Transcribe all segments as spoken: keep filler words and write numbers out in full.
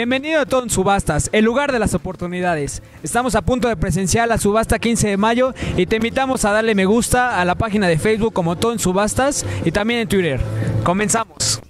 Bienvenido a Todo en Subastas, el lugar de las oportunidades. Estamos a punto de presenciar la subasta quince de mayo y te invitamos a darle me gusta a la página de Facebook como Todo en Subastas y también en Twitter. Comenzamos.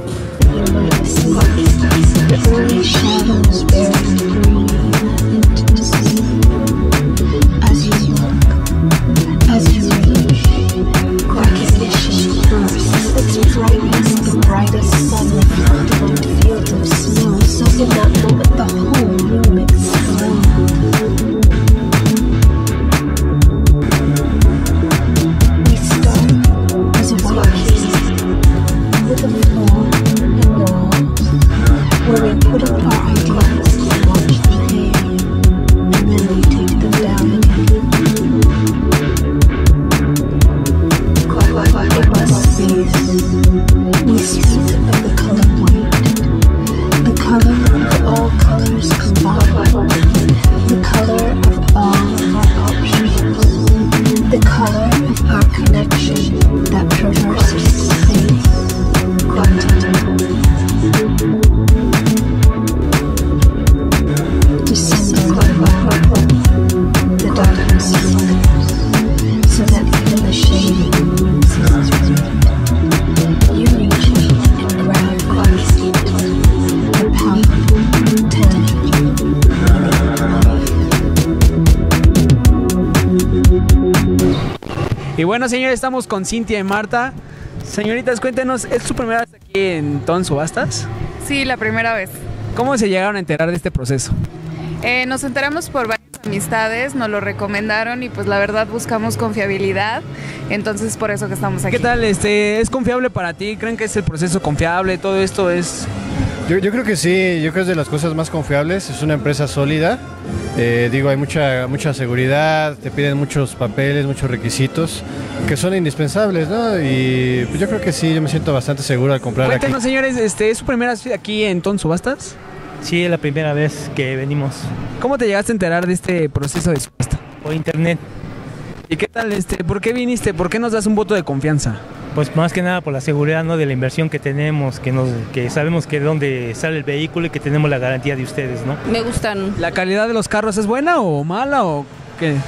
Y bueno, señores, estamos con Cintia y Marta. Señoritas, cuéntenos, ¿es su primera vez aquí en Todo en Subastas? Sí, la primera vez. ¿Cómo se llegaron a enterar de este proceso? Eh, nos enteramos por varias amistades, nos lo recomendaron y pues la verdad buscamos confiabilidad, entonces por eso que estamos aquí. ¿Qué tal? Este, ¿es confiable para ti? ¿Creen que es el proceso confiable? ¿Todo esto es...? Yo, yo creo que sí, yo creo que es de las cosas más confiables, es una empresa sólida, eh, digo, hay mucha, mucha seguridad, te piden muchos papeles, muchos requisitos que son indispensables, ¿no? Y pues yo creo que sí, yo me siento bastante seguro al comprar aquí. Cuéntenos, señores, este, ¿es su primera vez aquí en Todo en Subastas? Sí, es la primera vez que venimos. ¿Cómo te llegaste a enterar de este proceso de subasta? Por internet. ¿Y qué tal? Este, ¿por qué viniste? ¿Por qué nos das un voto de confianza? Pues más que nada por la seguridad, ¿no? De la inversión que tenemos, que nos, que sabemos que de dónde sale el vehículo y que tenemos la garantía de ustedes, ¿no? Me gustan. ¿La calidad de los carros es buena o mala o qué?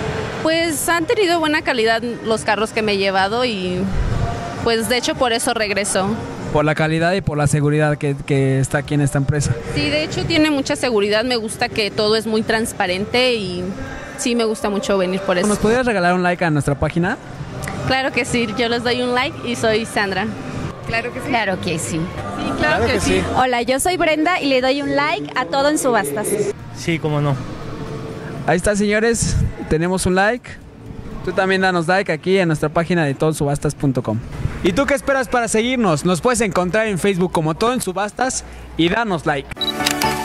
Pues han tenido buena calidad los carros que me he llevado y pues de hecho por eso regreso. Por la calidad y por la seguridad que, que está aquí en esta empresa. Sí, de hecho tiene mucha seguridad, me gusta que todo es muy transparente y sí me gusta mucho venir por eso. ¿Nos podrías regalar un like a nuestra página? Claro que sí, yo les doy un like y soy Sandra. Claro que sí. Claro que sí. Sí, claro, claro que, que sí. sí. Hola, yo soy Brenda y le doy un like a Todo en Subastas. Sí, cómo no. Ahí está, señores, tenemos un like. Tú también danos like aquí en nuestra página de todo en subastas punto com. ¿Y tú qué esperas para seguirnos? Nos puedes encontrar en Facebook como Todo en Subastas y danos like.